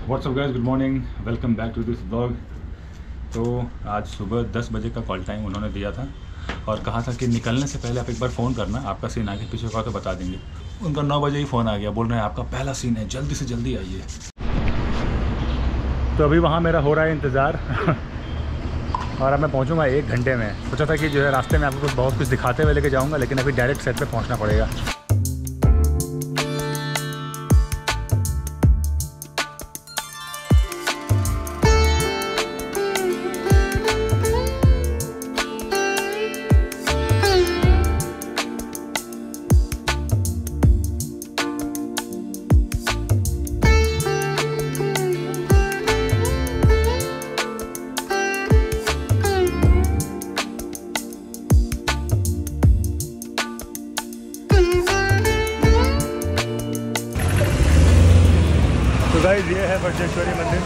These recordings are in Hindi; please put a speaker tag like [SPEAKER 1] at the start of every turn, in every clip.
[SPEAKER 1] WhatsApp guys, good morning, welcome back to this vlog. तो आज सुबह 10 बजे का कॉल टाइम उन्होंने दिया था और कहा था कि निकलने से पहले आप एक बार फ़ोन करना, आपका सीन आगे पीछे होगा तो बता देंगे। उनका 9 बजे ही फ़ोन आ गया, बोल रहे हैं आपका पहला सीन है, जल्दी से जल्दी आइए। तो अभी वहाँ मेरा हो रहा है इंतज़ार और अब मैं पहुँचूँगा 1 घंटे में। सोचा था कि जो है रास्ते में आपको बहुत कुछ दिखाते हुए लेके जाऊँगा, लेकिन अभी डायरेक्ट सेट पर पहुँचना पड़ेगा। तो गाइस ये है ब्रजेश्वरी मंदिर।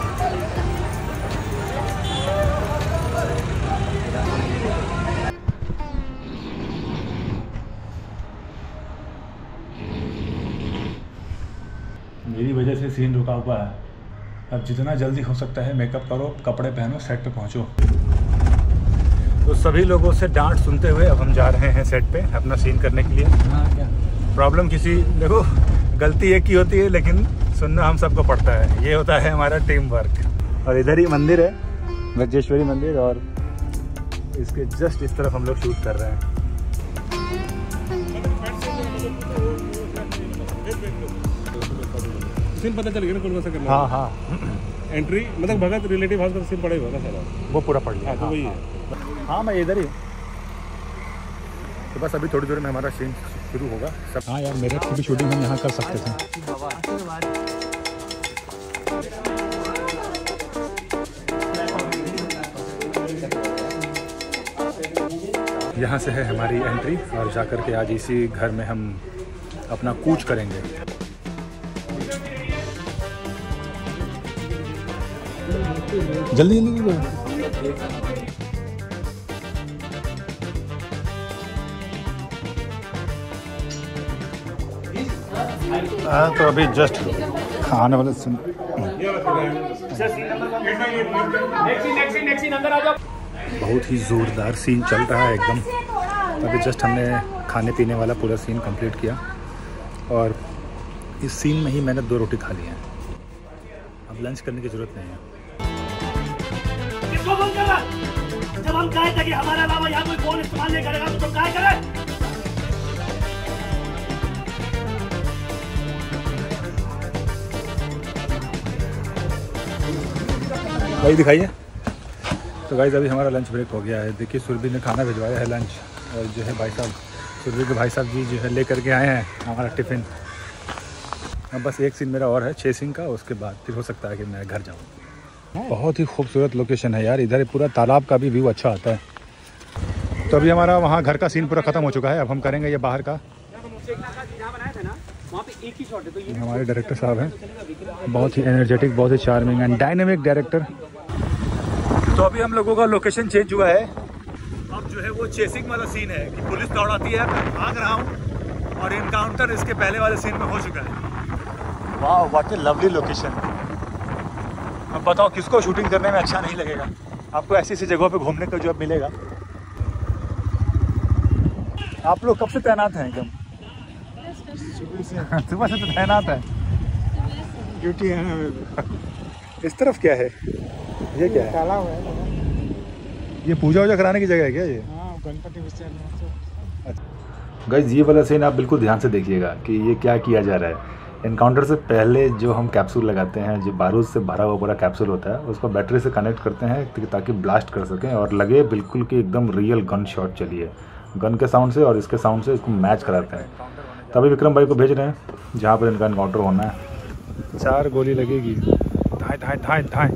[SPEAKER 1] मेरी वजह से सीन रुका हुआ है। अब जितना जल्दी हो सकता है मेकअप करो, कपड़े पहनो, सेट पे पहुंचो। तो सभी लोगों से डांट सुनते हुए अब हम जा रहे हैं सेट पे अपना सीन करने के लिए। क्या प्रॉब्लम, किसी देखो गलती एक ही होती है लेकिन सुनना हम सबको पड़ता है। ये होता है हमारा टीम वर्क। और इधर ही मंदिर है, ब्रजेश्वरी मंदिर, और इसके जस्ट इस तरफ हम लोग शूट कर रहे हैं।
[SPEAKER 2] सीन पता चल गया ना कौन सा करना।
[SPEAKER 1] हाँ हाँ,
[SPEAKER 2] एंट्री मतलब भगत रिलेटिव हाउस का सीन पड़ा हुआ था सारा,
[SPEAKER 1] वो पूरा पड़ गया।
[SPEAKER 2] तो वही है।
[SPEAKER 1] हाँ मैं इधर ही। तो बस अभी थोड़ी देर में हमारा सीन शुरू होगा सब। हाँ यार, मेरे की भी शूटिंग हम यहाँ कर सकते थे। यहाँ से है हमारी एंट्री और जाकर के आज इसी घर में हम अपना कूच करेंगे। जल्दी जल्दी। हाँ तो अभी जस्ट आने वाले सीन। बहुत ही ज़ोरदार सीन चल रहा है एकदम। अभी जस्ट हमने खाने पीने वाला पूरा सीन कंप्लीट किया और इस सीन में ही मैंने 2 रोटी खा ली है। अब लंच करने की ज़रूरत नहीं है।
[SPEAKER 3] किसको फोन कर रहा? जब हम कहे थे कि हमारे अलावा यहाँ कोई फोन इस्तेमाल नहीं करेगा तो तुम काहे करे?
[SPEAKER 1] भाई दिखाइए। तो गाइस अभी हमारा लंच ब्रेक हो गया है। देखिए सुरभि ने खाना भिजवाया है लंच, और जो है भाई साहब, सुरभि के भाई साहब जी जो है लेकर के आए हैं हमारा टिफ़िन। अब बस एक सीन मेरा और है चेसिंग का, उसके बाद फिर हो सकता है कि मैं घर जाऊँ। बहुत ही खूबसूरत लोकेशन है यार, इधर पूरा तालाब का भी व्यू अच्छा आता है। तो अभी हमारा वहाँ घर का सीन पूरा ख़त्म हो चुका है। अब हम करेंगे ये बाहर का। हमारे डायरेक्टर साहब हैं, बहुत ही एनर्जेटिक, बहुत ही चार्मिंग एंड डायनेमिक डायरेक्टर। तो अभी हम लोगों का लोकेशन चेंज हुआ है। अब जो है वो चेसिंग वाला सीन है कि पुलिस दौड़ाती है, मैं भाग रहा हूँ, और इनकाउंटर इसके पहले वाले सीन में हो चुका है। वाह, व्हाट ए लवली लोकेशन। अब बताओ किसको शूटिंग करने में अच्छा नहीं लगेगा। आपको ऐसी ऐसी जगहों पे घूमने का जो अब मिलेगा। आप लोग कब से तैनात हैं? एकदम सुबह से तो तैनात है, ड्यूटी है ना। इस तरफ क्या है? ये क्या है? तालाब है। ये पूजा वूजा कराने की जगह है क्या ये? हाँ, गणपति विसर्जन। गाइस ये वाला सीन आप बिल्कुल ध्यान से देखिएगा कि ये क्या किया जा रहा है। इनकाउंटर से पहले जो हम कैप्सूल लगाते हैं, जो बारूद से भरा हुआ पूरा कैप्सूल होता है, उसको बैटरी से कनेक्ट करते हैं ताकि ब्लास्ट कर सकें और लगे बिल्कुल कि एकदम रियल गन शॉट चलिए। गन के साउंड से और इसके साउंड से इसको मैच कराते हैं। तभी विक्रम भाई को भेज रहे हैं जहाँ पर इनका इनकाउंटर होना है। 4 गोली लगेगी। धाए धाए धाए धाए।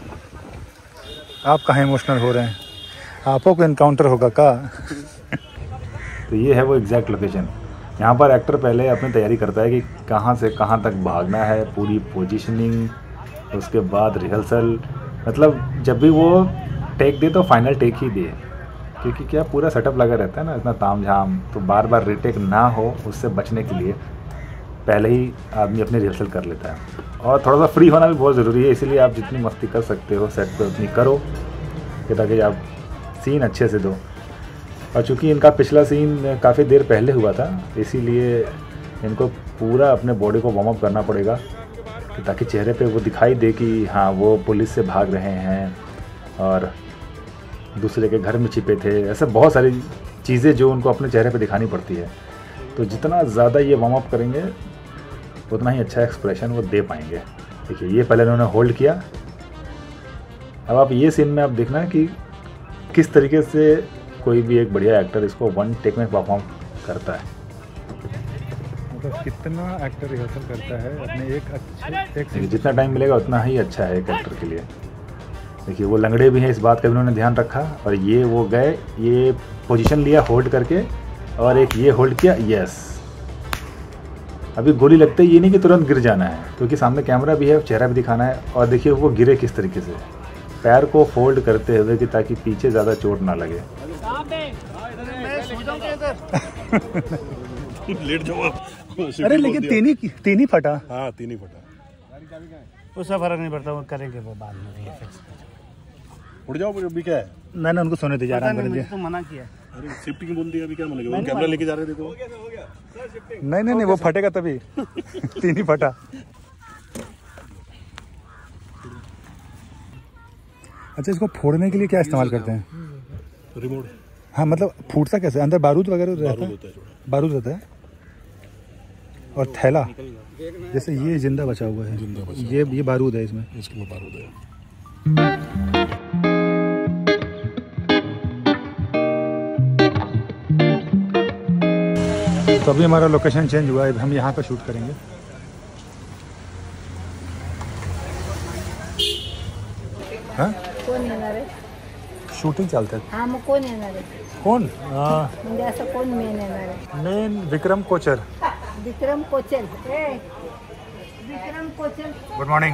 [SPEAKER 1] आप कहाँ इमोशनल हो रहे हैं? आपको को इनकाउंटर होगा का? तो ये है वो एग्जैक्ट लोकेशन। यहाँ पर एक्टर पहले अपनी तैयारी करता है कि कहाँ से कहाँ तक भागना है, पूरी पोजीशनिंग, उसके बाद रिहर्सल। मतलब जब भी वो टेक दे तो फाइनल टेक ही दे, क्योंकि क्या पूरा सेटअप लगा रहता है ना, इतना ताम झाम, तो बार बार रीटेक ना हो उससे बचने के लिए पहले ही आदमी अपनी रिहर्सल कर लेता है। और थोड़ा सा फ्री होना भी बहुत ज़रूरी है, इसीलिए आप जितनी मस्ती कर सकते हो सेट पे उतनी करो कि ताकि आप सीन अच्छे से दो। और चूँकि इनका पिछला सीन काफ़ी देर पहले हुआ था, इसीलिए इनको पूरा अपने बॉडी को वार्म अप करना पड़ेगा कि ताकि चेहरे पे वो दिखाई दे कि हाँ वो पुलिस से भाग रहे हैं और दूसरे के घर में छिपे थे। ऐसे बहुत सारी चीज़ें जो उनको अपने चेहरे पे दिखानी पड़ती है। तो जितना ज़्यादा ये वार्म अप करेंगे उतना ही अच्छा एक्सप्रेशन वो दे पाएंगे। देखिए ये पहले उन्होंने होल्ड किया। अब आप ये सीन में आप देखना कि किस तरीके से कोई भी एक बढ़िया एक्टर इसको 1 टेक में परफॉर्म करता है। मतलब कितना एक्टर रिहर्सल करता है अपने एक जितना टाइम मिलेगा उतना ही अच्छा है एक एक्टर के लिए। देखिए वो लंगड़े भी हैं, इस बात का भी उन्होंने ध्यान रखा। और ये वो गए, ये पोजीशन लिया होल्ड करके, और एक ये होल्ड किया, यस। अभी गोली लगते ही ये नहीं कि तुरंत गिर जाना है, क्योंकि सामने कैमरा भी है, चेहरा भी दिखाना है। और देखिए वो गिरे किस तरीके से, पैर को फोल्ड करते हुए कि ताकि पीछे ज़्यादा चोट ना लगे।
[SPEAKER 2] लेट जाओ।
[SPEAKER 1] अरे लेकिन तीन ही फटा।
[SPEAKER 2] हाँ 3 ही फटा।
[SPEAKER 3] उसका फर्क नहीं पड़ता, वो करेंगे वो बाद में।
[SPEAKER 2] उड़ जाओ अभी क्या है।
[SPEAKER 1] मैंने उनको सोने दीजिए, आराम करेंगे।
[SPEAKER 3] तो मना किया।
[SPEAKER 2] अरे सेफ्टी की बोल दिया, अभी क्या मानेगा। कैमरा लेके जा रहे थे तो
[SPEAKER 1] नहीं वो फटेगा तभी। 3 ही फटा। अच्छा इसको फोड़ने के लिए क्या इस्तेमाल करते हैं?
[SPEAKER 2] रिमोट।
[SPEAKER 1] हाँ मतलब फूटता कैसे? अंदर बारूद वगैरह रहता है? बारूद रहता है। और थैला जैसे ये जिंदा बचा हुआ है, ये बारूद है इसमें।
[SPEAKER 2] इसमें बारूद है।
[SPEAKER 1] तो अभी हमारा लोकेशन चेंज हुआ है, हम यहाँ पर शूट करेंगे। हाँ
[SPEAKER 4] कोण येणार आहे?
[SPEAKER 1] शूटिंग चालतात।
[SPEAKER 4] हाँ मग कोण येणार आहे?
[SPEAKER 1] कोण?
[SPEAKER 4] म्हणजे असं कोण मेन येणार आहे?
[SPEAKER 1] Main Vikram Kochhar.
[SPEAKER 4] Vikram Kochal. Vikram Kochal.
[SPEAKER 1] Good morning.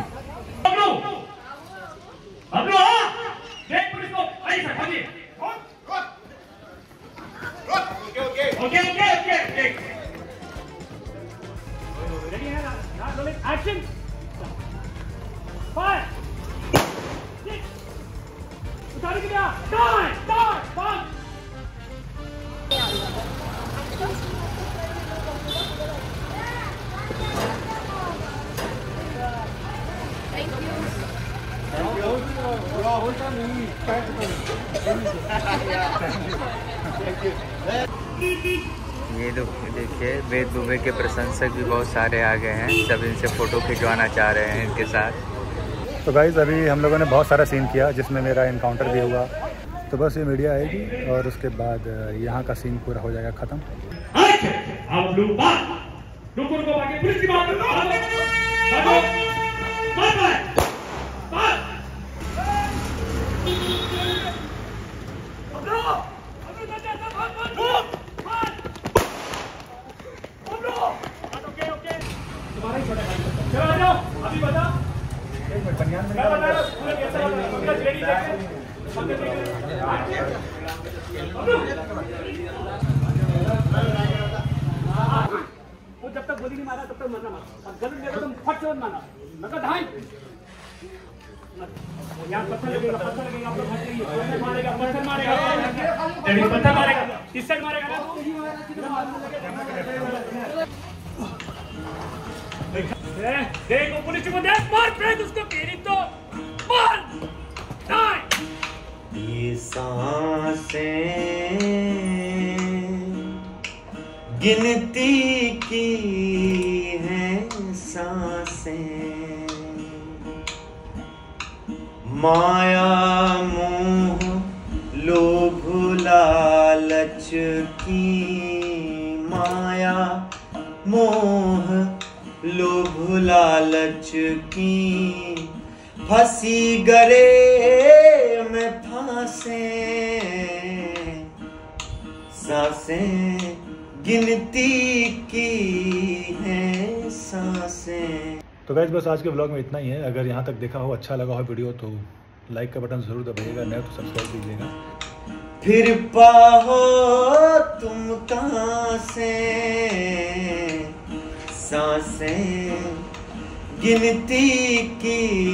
[SPEAKER 3] Action! Fire! उतार के दिया! Die! Bang!
[SPEAKER 5] ये देखिए वेद दुबे के प्रशंसक भी बहुत सारे आ गए हैं, सब इनसे फ़ोटो खिंचवाना चाह रहे हैं इनके साथ।
[SPEAKER 1] तो गाइस अभी हम लोगों ने बहुत सारा सीन किया जिसमें मेरा इनकाउंटर भी हुआ। तो बस ये मीडिया आएगी और उसके बाद यहाँ का सीन पूरा हो जाएगा ख़त्म।
[SPEAKER 3] वो जब तक गोली नहीं मारा तब तक मरना मत। अब गलत देखो तुम फट से मत मारना। नका धाई। यहाँ पत्थर लगेगा, आप लोग फट जाइए। पत्थर मारेगा। पत्थर मारेगा। इस साइड मारेगा ना। देखो पुलिस को देख, मार फेंक उसको, तेरी तो मार।
[SPEAKER 6] ये सांसें गिनती की हैं सांसें, माया मोह लोभ लालच की, माया मोह लोभ लालच की, फंसी गरे में फांसें, सांसें गिनती की हैं सांसें।
[SPEAKER 1] तो गाइस बस आज के ब्लॉग में इतना ही है। अगर यहाँ तक देखा हो, अच्छा लगा हो वीडियो, तो लाइक का बटन ज़रूर दबाइएगा, नहीं तो सब्सक्राइब कीजिएगा।
[SPEAKER 6] फिर पाहो तुम कहाँ से सांसें गिनती की